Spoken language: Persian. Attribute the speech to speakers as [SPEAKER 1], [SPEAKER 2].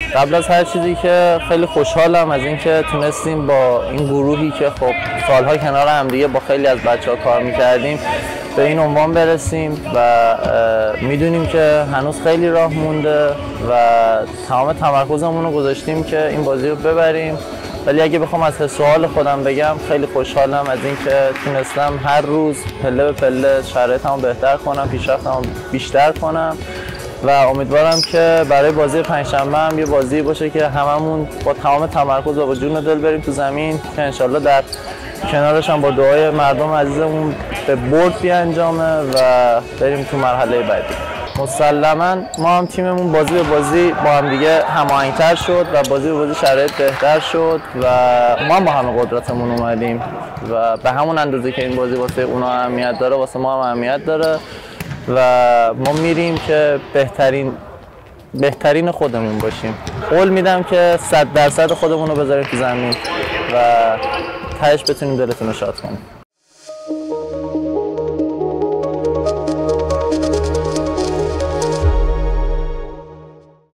[SPEAKER 1] قبل از هر چیزی که خیلی خوشحالم از اینکه تونستیم با این گروهی که خب سالها کنار هم دیگه با خیلی از بچه‌ها کار می‌کردیم به این عنوان برسیم و میدونیم که هنوز خیلی راه مونده و تمام تمرکزمون رو گذاشتیم که این بازی رو ببریم. ولی اگه بخوام از حس و حال خودم بگم خیلی خوشحالم از اینکه تونستم هر روز پله به پله شرایطمو بهتر کنم، پیشرفتمو بیشتر کنم و امیدوارم که برای بازی پنجشنبه هم یه بازی باشه که هممون با تمام تمرکز و با جون و دل بریم تو زمین که انشالله در کنارش هم با دعای مردم عزیزمون به برد بیانجامه و بریم تو مرحله بعدی. مسلماً ما هم تیممون بازی به بازی با هم دیگه هماهنگ‌تر شد و بازی به بازی شرایط بهتر شد و ما هم با همه قدرتمون اومدیم و به همون اندازه که این بازی واسه اونا اهمیت داره واسه ما هم اهمیت داره و ما میریم که بهترین خودمون باشیم. قول میدم که 100% خودمون رو بذاریم تو زمین و تهش بتونیم دلتون رو شاد کنیم.